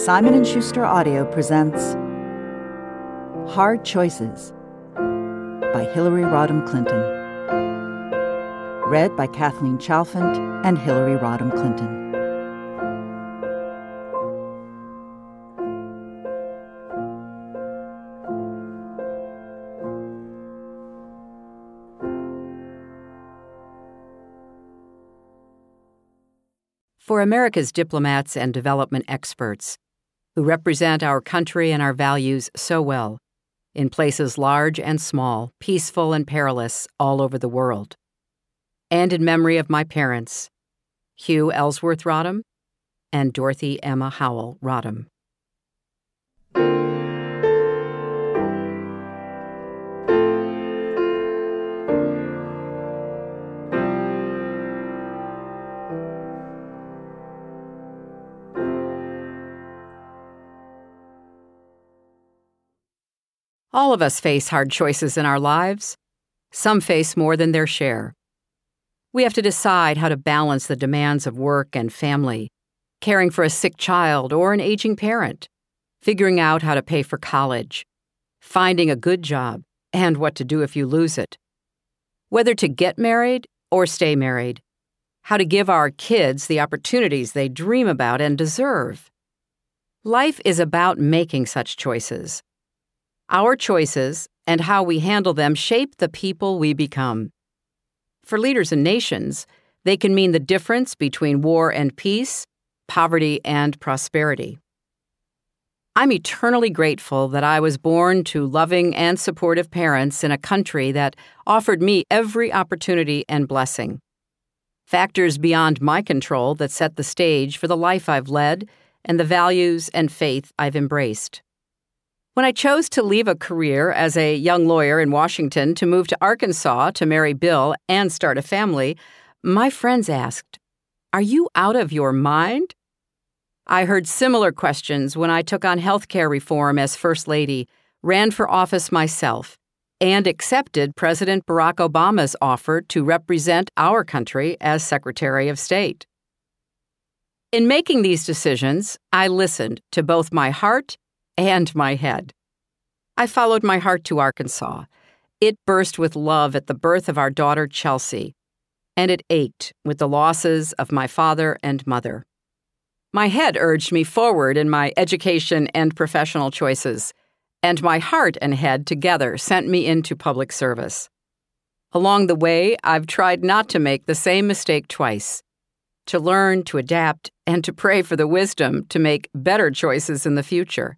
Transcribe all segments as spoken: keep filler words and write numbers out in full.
Simon and Schuster Audio presents Hard Choices by Hillary Rodham Clinton. Read by Kathleen Chalfant and Hillary Rodham Clinton. For America's diplomats and development experts, who represent our country and our values so well, in places large and small, peaceful and perilous, all over the world. And in memory of my parents, Hugh Ellsworth Rodham and Dorothy Emma Howell Rodham. All of us face hard choices in our lives. Some face more than their share. We have to decide how to balance the demands of work and family, caring for a sick child or an aging parent, figuring out how to pay for college, finding a good job, and what to do if you lose it, whether to get married or stay married, how to give our kids the opportunities they dream about and deserve. Life is about making such choices. Our choices and how we handle them shape the people we become. For leaders and nations, they can mean the difference between war and peace, poverty and prosperity. I'm eternally grateful that I was born to loving and supportive parents in a country that offered me every opportunity and blessing. Factors beyond my control that set the stage for the life I've led and the values and faith I've embraced. When I chose to leave a career as a young lawyer in Washington to move to Arkansas to marry Bill and start a family, my friends asked, "Are you out of your mind?" I heard similar questions when I took on health care reform as First Lady, ran for office myself, and accepted President Barack Obama's offer to represent our country as Secretary of State. In making these decisions, I listened to both my heart and my head. I followed my heart to Arkansas. It burst with love at the birth of our daughter Chelsea, and it ached with the losses of my father and mother. My head urged me forward in my education and professional choices, and my heart and head together sent me into public service. Along the way, I've tried not to make the same mistake twice, to learn, to adapt, and to pray for the wisdom to make better choices in the future.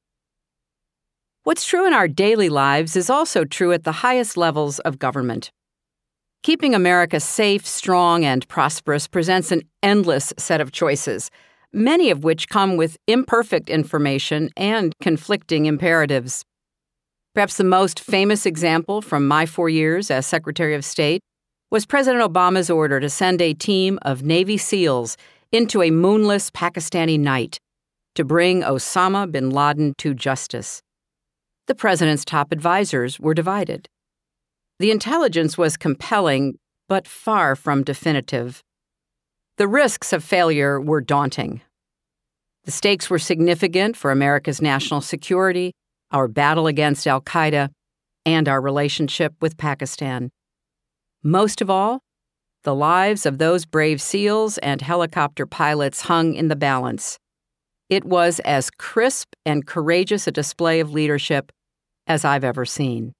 What's true in our daily lives is also true at the highest levels of government. Keeping America safe, strong, and prosperous presents an endless set of choices, many of which come with imperfect information and conflicting imperatives. Perhaps the most famous example from my four years as Secretary of State was President Obama's order to send a team of Navy SEALs into a moonless Pakistani night to bring Osama bin Laden to justice. The president's top advisors were divided. The intelligence was compelling, but far from definitive. The risks of failure were daunting. The stakes were significant for America's national security, our battle against al-Qaeda, and our relationship with Pakistan. Most of all, the lives of those brave SEALs and helicopter pilots hung in the balance. It was as crisp and courageous a display of leadership as I've ever seen.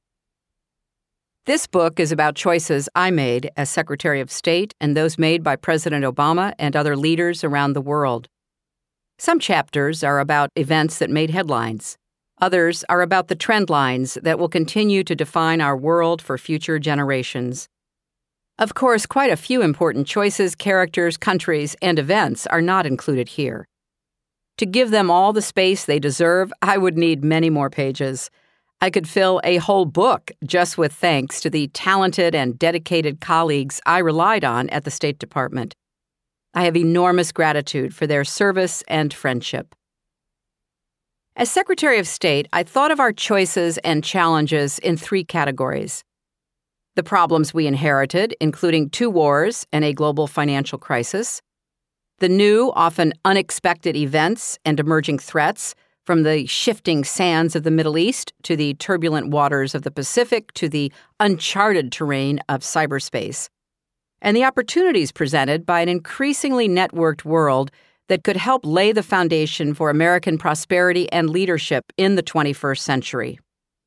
This book is about choices I made as Secretary of State and those made by President Obama and other leaders around the world. Some chapters are about events that made headlines. Others are about the trend lines that will continue to define our world for future generations. Of course, quite a few important choices, characters, countries, and events are not included here. To give them all the space they deserve, I would need many more pages. I could fill a whole book just with thanks to the talented and dedicated colleagues I relied on at the State Department. I have enormous gratitude for their service and friendship. As Secretary of State, I thought of our choices and challenges in three categories. The problems we inherited, including two wars and a global financial crisis, The new, often unexpected events and emerging threats, from the shifting sands of the Middle East to the turbulent waters of the Pacific to the uncharted terrain of cyberspace, and the opportunities presented by an increasingly networked world that could help lay the foundation for American prosperity and leadership in the twenty-first century.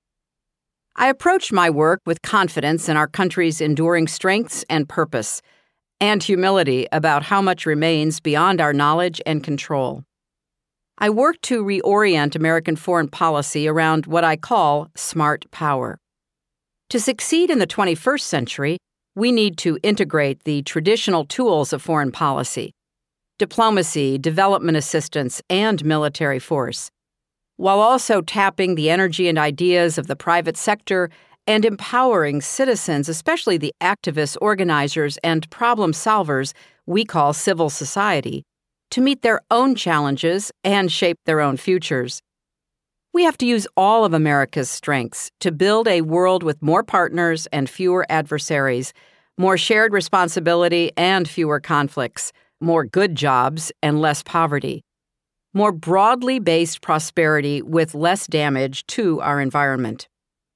I approached my work with confidence in our country's enduring strengths and purpose, and humility about how much remains beyond our knowledge and control. I worked to reorient American foreign policy around what I call smart power. To succeed in the twenty-first century, we need to integrate the traditional tools of foreign policy, diplomacy, development assistance, and military force, while also tapping the energy and ideas of the private sector and empowering citizens, especially the activists, organizers, and problem solvers we call civil society, to meet their own challenges and shape their own futures. We have to use all of America's strengths to build a world with more partners and fewer adversaries, more shared responsibility and fewer conflicts, more good jobs and less poverty, more broadly based prosperity with less damage to our environment.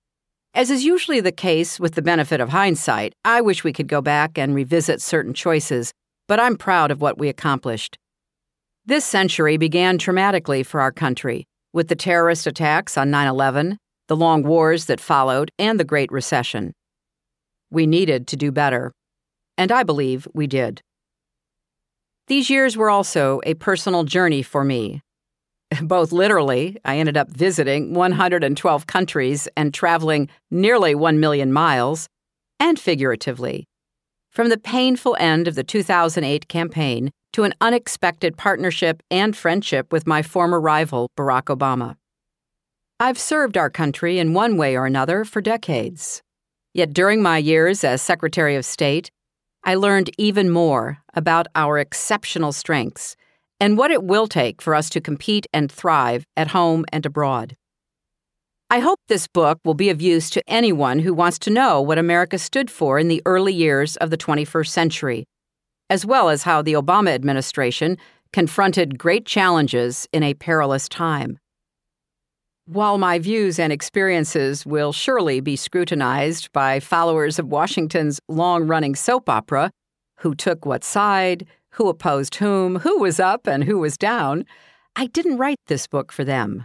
As is usually the case with the benefit of hindsight, I wish we could go back and revisit certain choices, but I'm proud of what we accomplished. This century began traumatically for our country, with the terrorist attacks on nine eleven, the long wars that followed, and the Great Recession. We needed to do better, and I believe we did. These years were also a personal journey for me. Both literally, I ended up visiting one hundred twelve countries and traveling nearly one million miles, and figuratively, from the painful end of the two thousand eight campaign to an unexpected partnership and friendship with my former rival, Barack Obama. I've served our country in one way or another for decades. Yet during my years as Secretary of State, I learned even more about our exceptional strengths and what it will take for us to compete and thrive at home and abroad. I hope this book will be of use to anyone who wants to know what America stood for in the early years of the twenty-first century, as well as how the Obama administration confronted great challenges in a perilous time. While my views and experiences will surely be scrutinized by followers of Washington's long-running soap opera, who took what side, who opposed whom, who was up and who was down, I didn't write this book for them.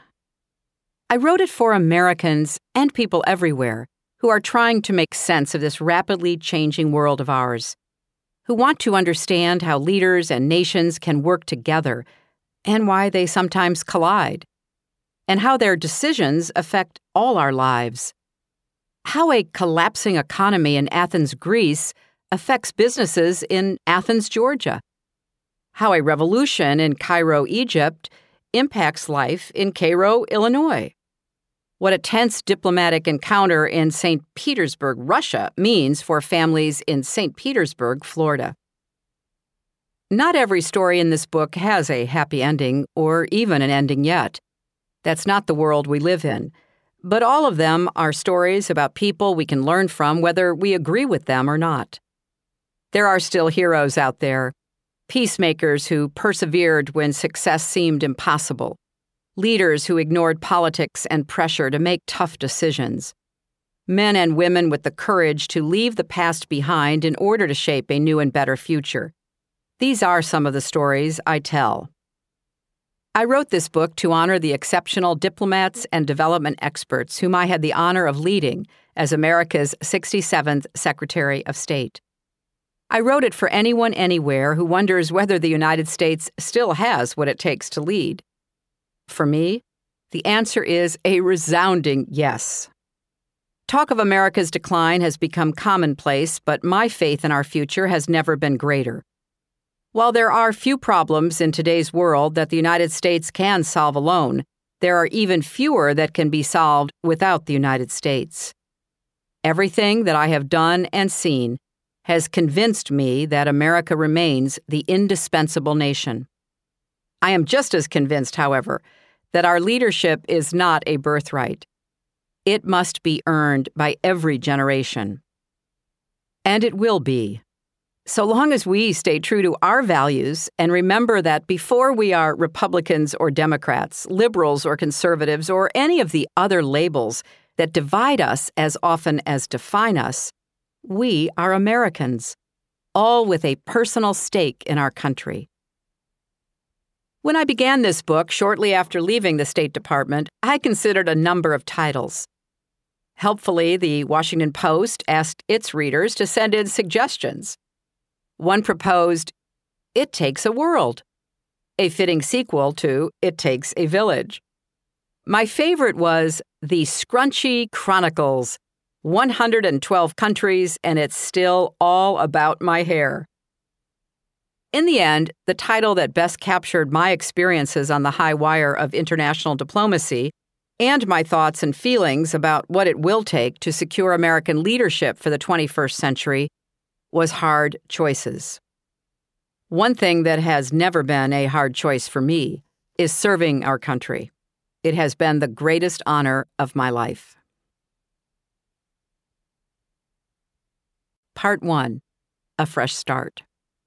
I wrote it for Americans and people everywhere who are trying to make sense of this rapidly changing world of ours, who want to understand how leaders and nations can work together and why they sometimes collide, and how their decisions affect all our lives, how a collapsing economy in Athens, Greece, affects businesses in Athens, Georgia, how a revolution in Cairo, Egypt, impacts life in Cairo, Illinois, what a tense diplomatic encounter in Saint Petersburg, Russia, means for families in Saint Petersburg, Florida. Not every story in this book has a happy ending or even an ending yet. That's not the world we live in. But all of them are stories about people we can learn from whether we agree with them or not. There are still heroes out there, peacemakers who persevered when success seemed impossible, leaders who ignored politics and pressure to make tough decisions, men and women with the courage to leave the past behind in order to shape a new and better future. These are some of the stories I tell. I wrote this book to honor the exceptional diplomats and development experts whom I had the honor of leading as America's sixty-seventh Secretary of State. I wrote it for anyone anywhere who wonders whether the United States still has what it takes to lead. For me, the answer is a resounding yes. Talk of America's decline has become commonplace, but my faith in our future has never been greater. While there are few problems in today's world that the United States can solve alone, there are even fewer that can be solved without the United States. Everything that I have done and seen has convinced me that America remains the indispensable nation. I am just as convinced, however, that our leadership is not a birthright. It must be earned by every generation. And it will be. So long as we stay true to our values and remember that before we are Republicans or Democrats, liberals or conservatives, or any of the other labels that divide us as often as define us, we are Americans, all with a personal stake in our country. When I began this book shortly after leaving the State Department, I considered a number of titles. Helpfully, the Washington Post asked its readers to send in suggestions. One proposed, It Takes a World, a fitting sequel to It Takes a Village. My favorite was The Scrunchy Chronicles, one hundred twelve countries, and it's still all about my hair. In the end, the title that best captured my experiences on the high wire of international diplomacy and my thoughts and feelings about what it will take to secure American leadership for the twenty-first century was Hard Choices. One thing that has never been a hard choice for me is serving our country. It has been the greatest honor of my life. Part one. A Fresh Start.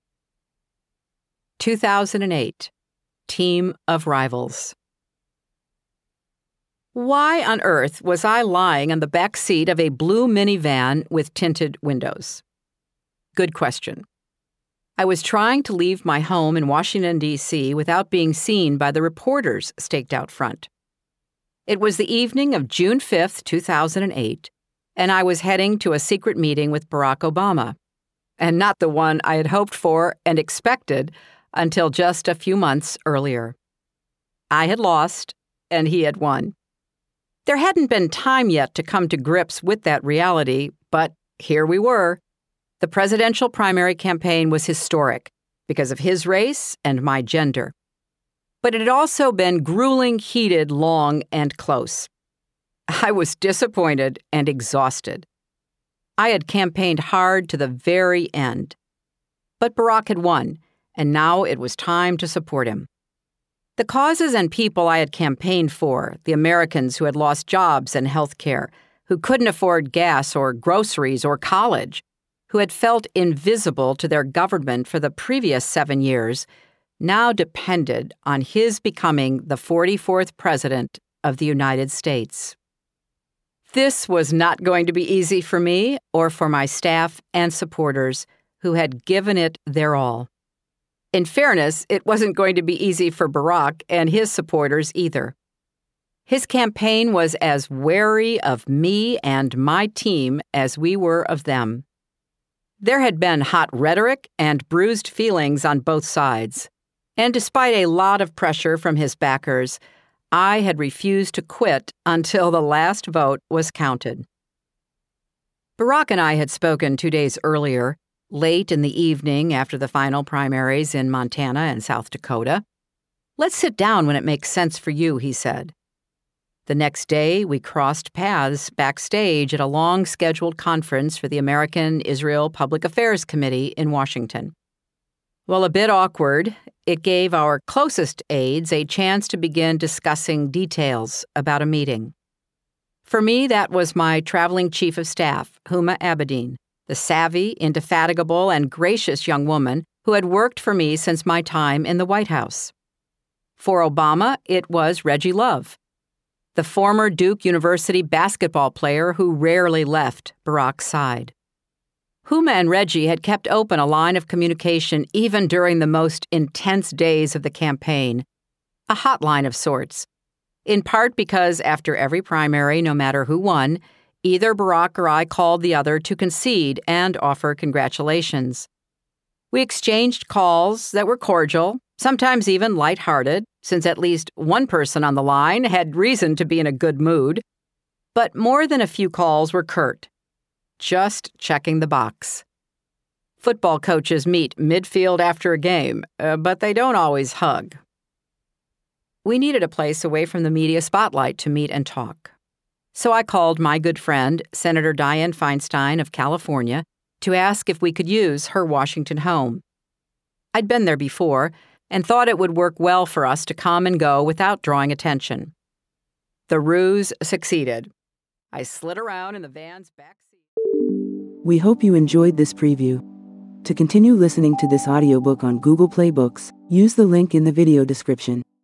two thousand eight. Team of Rivals. Why on earth was I lying on the back seat of a blue minivan with tinted windows? Good question. I was trying to leave my home in Washington, D C without being seen by the reporters staked out front. It was the evening of June fifth, two thousand eight, and I was heading to a secret meeting with Barack Obama, and not the one I had hoped for and expected until just a few months earlier. I had lost, and he had won. There hadn't been time yet to come to grips with that reality, but here we were. The presidential primary campaign was historic because of his race and my gender. But it had also been grueling, heated, long, and close. I was disappointed and exhausted. I had campaigned hard to the very end. But Barack had won, and now it was time to support him. The causes and people I had campaigned for, the Americans who had lost jobs and health care, who couldn't afford gas or groceries or college, who had felt invisible to their government for the previous seven years, now depended on his becoming the forty-fourth President of the United States. This was not going to be easy for me or for my staff and supporters who had given it their all. In fairness, it wasn't going to be easy for Barack and his supporters either. His campaign was as wary of me and my team as we were of them. There had been hot rhetoric and bruised feelings on both sides, and despite a lot of pressure from his backers, I had refused to quit until the last vote was counted. Barack and I had spoken two days earlier, late in the evening after the final primaries in Montana and South Dakota. Let's sit down when it makes sense for you, he said. The next day, we crossed paths backstage at a long-scheduled conference for the American-Israel Public Affairs Committee in Washington. While a bit awkward, it gave our closest aides a chance to begin discussing details about a meeting. For me, that was my traveling chief of staff, Huma Abedin, the savvy, indefatigable, and gracious young woman who had worked for me since my time in the White House. For Obama, it was Reggie Love, the former Duke University basketball player who rarely left Barack's side. Huma and Reggie had kept open a line of communication even during the most intense days of the campaign, a hotline of sorts, in part because after every primary, no matter who won, either Barack or I called the other to concede and offer congratulations. We exchanged calls that were cordial, sometimes even lighthearted, since at least one person on the line had reason to be in a good mood. But more than a few calls were curt, just checking the box. Football coaches meet midfield after a game, uh, but they don't always hug. We needed a place away from the media spotlight to meet and talk. So I called my good friend, Senator Dianne Feinstein of California, to ask if we could use her Washington home. I'd been there before and thought it would work well for us to come and go without drawing attention. The ruse succeeded. I slid around in the van's back seat. We hope you enjoyed this preview. To continue listening to this audiobook on Google Play Books, use the link in the video description.